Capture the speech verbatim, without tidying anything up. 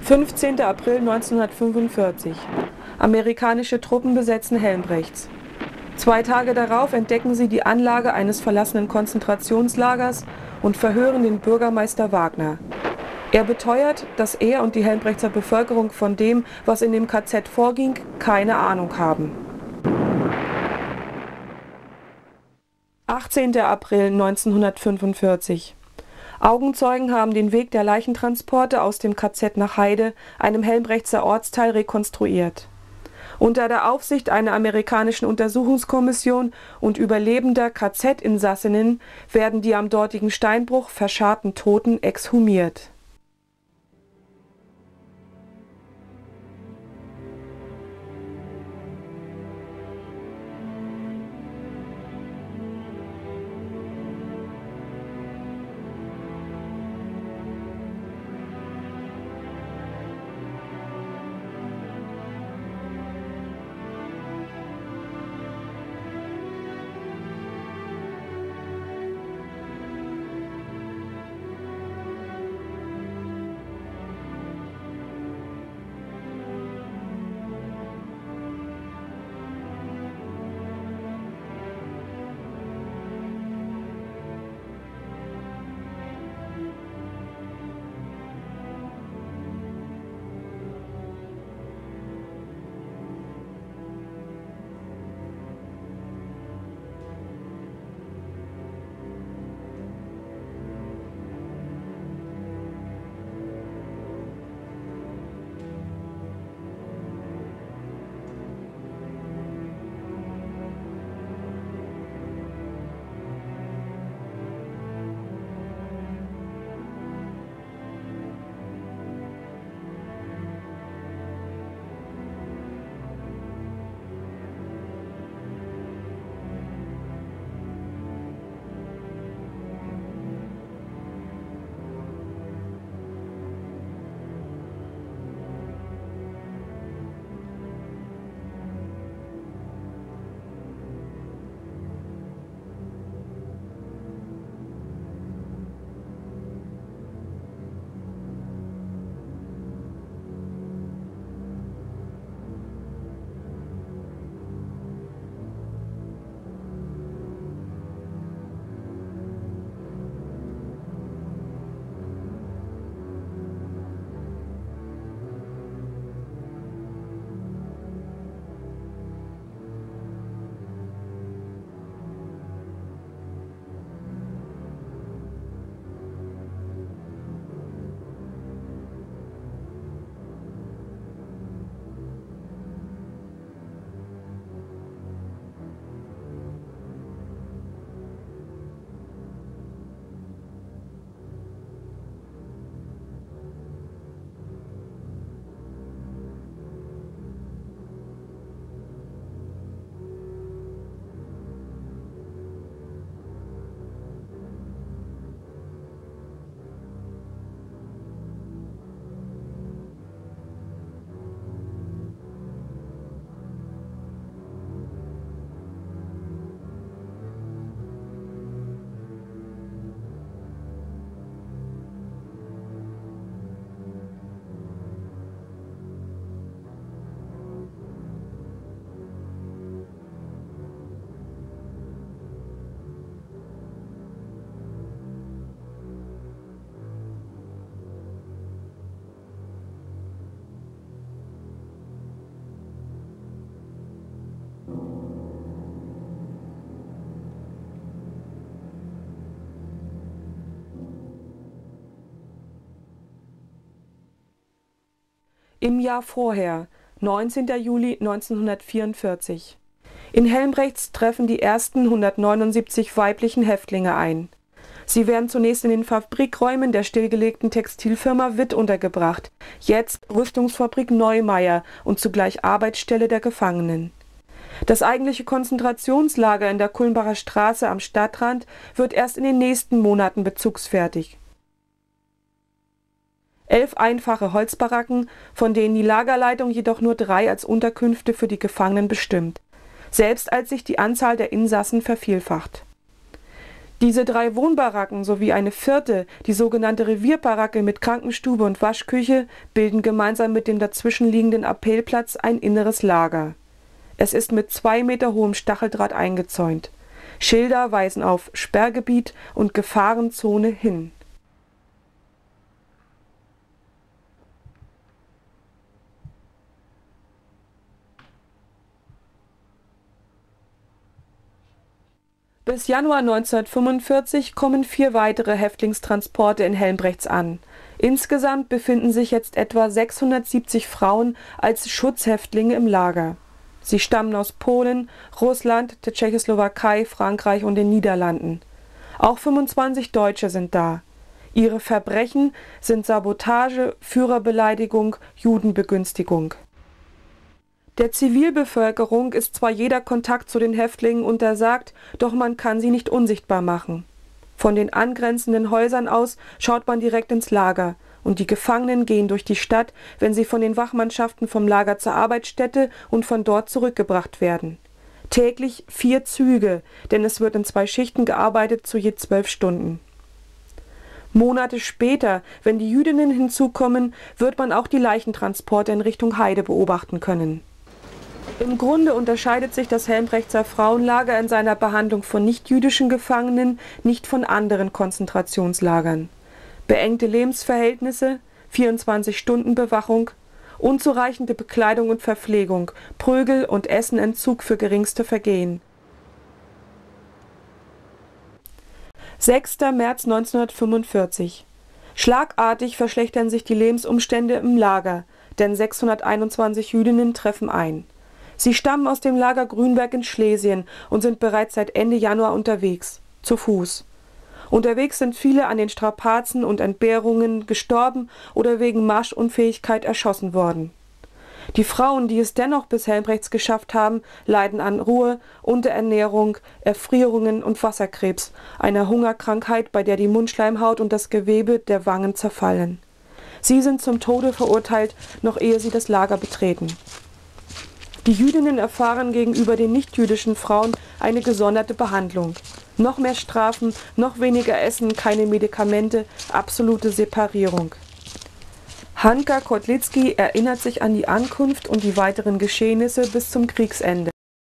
fünfzehnter April neunzehnhundertfünfundvierzig. Amerikanische Truppen besetzen Helmbrechts. Zwei Tage darauf entdecken sie die Anlage eines verlassenen Konzentrationslagers und verhören den Bürgermeister Wagner. Er beteuert, dass er und die Helmbrechtser Bevölkerung von dem, was in dem K Z vorging, keine Ahnung haben. achtzehnter April neunzehnhundertfünfundvierzig. Augenzeugen haben den Weg der Leichentransporte aus dem K Z nach Heide, einem Helmbrechtser Ortsteil, rekonstruiert. Unter der Aufsicht einer amerikanischen Untersuchungskommission und überlebender K Z-Insassinnen werden die am dortigen Steinbruch verscharrten Toten exhumiert. Im Jahr vorher, neunzehnter Juli neunzehnhundertvierundvierzig. In Helmbrechts treffen die ersten hundertneunundsiebzig weiblichen Häftlinge ein. Sie werden zunächst in den Fabrikräumen der stillgelegten Textilfirma Witt untergebracht, jetzt Rüstungsfabrik Neumeier und zugleich Arbeitsstelle der Gefangenen. Das eigentliche Konzentrationslager in der Kulmbacher Straße am Stadtrand wird erst in den nächsten Monaten bezugsfertig. Elf einfache Holzbaracken, von denen die Lagerleitung jedoch nur drei als Unterkünfte für die Gefangenen bestimmt, selbst als sich die Anzahl der Insassen vervielfacht. Diese drei Wohnbaracken sowie eine vierte, die sogenannte Revierbaracke mit Krankenstube und Waschküche, bilden gemeinsam mit dem dazwischenliegenden Appellplatz ein inneres Lager. Es ist mit zwei Meter hohem Stacheldraht eingezäunt. Schilder weisen auf Sperrgebiet und Gefahrenzone hin. Bis Januar neunzehnhundertfünfundvierzig kommen vier weitere Häftlingstransporte in Helmbrechts an. Insgesamt befinden sich jetzt etwa sechshundertsiebzig Frauen als Schutzhäftlinge im Lager. Sie stammen aus Polen, Russland, der Tschechoslowakei, Frankreich und den Niederlanden. Auch fünfundzwanzig Deutsche sind da. Ihre Verbrechen sind Sabotage, Führerbeleidigung, Judenbegünstigung. Der Zivilbevölkerung ist zwar jeder Kontakt zu den Häftlingen untersagt, doch man kann sie nicht unsichtbar machen. Von den angrenzenden Häusern aus schaut man direkt ins Lager, und die Gefangenen gehen durch die Stadt, wenn sie von den Wachmannschaften vom Lager zur Arbeitsstätte und von dort zurückgebracht werden. Täglich vier Züge, denn es wird in zwei Schichten gearbeitet zu je zwölf Stunden. Monate später, wenn die Jüdinnen hinzukommen, wird man auch die Leichentransporte in Richtung Heide beobachten können. Im Grunde unterscheidet sich das Helmbrechtser Frauenlager in seiner Behandlung von nichtjüdischen Gefangenen nicht von anderen Konzentrationslagern. Beengte Lebensverhältnisse, vierundzwanzig-Stunden-Bewachung, unzureichende Bekleidung und Verpflegung, Prügel und Essenentzug für geringste Vergehen. sechster März neunzehnhundertfünfundvierzig. Schlagartig verschlechtern sich die Lebensumstände im Lager, denn sechshunderteinundzwanzig Jüdinnen treffen ein. Sie stammen aus dem Lager Grünberg in Schlesien und sind bereits seit Ende Januar unterwegs, zu Fuß. Unterwegs sind viele an den Strapazen und Entbehrungen gestorben oder wegen Marschunfähigkeit erschossen worden. Die Frauen, die es dennoch bis Helmbrechts geschafft haben, leiden an Ruhe, Unterernährung, Erfrierungen und Wasserkrebs, einer Hungerkrankheit, bei der die Mundschleimhaut und das Gewebe der Wangen zerfallen. Sie sind zum Tode verurteilt, noch ehe sie das Lager betreten. Die Jüdinnen erfahren gegenüber den nichtjüdischen Frauen eine gesonderte Behandlung. Noch mehr Strafen, noch weniger Essen, keine Medikamente, absolute Separierung. Hanka Kotlitzki erinnert sich an die Ankunft und die weiteren Geschehnisse bis zum Kriegsende.